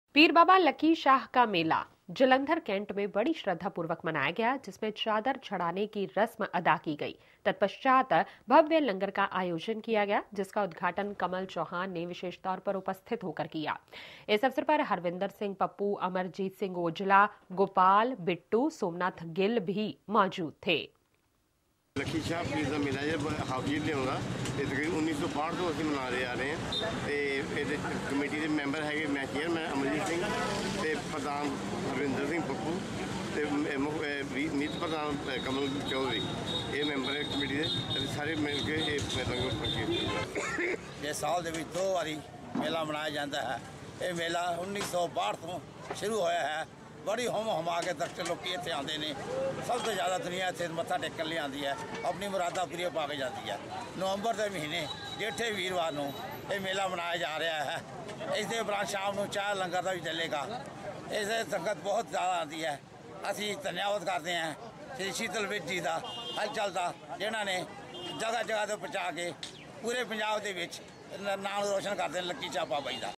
पीर बाबा lucky Shah का मेला Jalandhar cantt में बड़ी श्रद्धा पूर्वक मनाया गया, जिसमें चादर चढ़ाने की रस्म अदा की गई। तत्पश्चात भव्य लंगर का आयोजन किया गया, जिसका उद्घाटन कमल चौहान ने विशेष तौर पर उपस्थित होकर किया। इस अवसर पर हरविंदर सिंह पप्पू, अमरजीत सिंह ओजला, गोपाल, बिट्टू, सोमनाथ गिल भी मौजूद थे। लकी शाह पीर का मेला जो हाफिज लिया तकरीबन 1962 तो असं मना रहे आ रहे हैं। तो कमेटी के मैंबर है, मैं चेयरमैन अमरजीत सिंह, तो प्रधान हरविंदर सिंह पप्पू, तो मीत प्रधान कमल चौधरी, ये मैंबर है कमेटी के, सारे मिल के ये साल के 2 बारी मेला मनाया जाता है। ये मेला 1962 तो शुरू होया है। बड़ी होम हमा के दर्शक लोग इतने आते हैं। सब तो ज़्यादा दुनिया इतने मत्था टेकन लिए आती है, अपनी मुरादा पूरी पा के जाती है। नवंबर के महीने जेठे वीरवार को यह मेला मनाया जा रहा है। इस उपरांत शाम को चाय लंगर का भी चलेगा। इस संगत बहुत ज़्यादा आती है। असी धन्यवाद करते हैं श्री शीतल विज जी का, हलचल का, जिन्होंने जगह जगह तो पहुँचा के पूरे पंजाब के नाम रोशन करते हैं लकी शाह बाबा जी का।